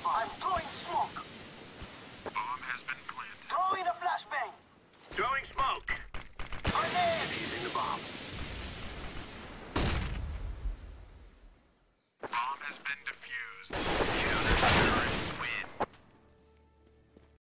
bomb. I'm throwing smoke. Bomb has been planted. Throwing a flashbang. Throwing smoke. Grenade. Defusing the bomb. Bomb has been defused. Unit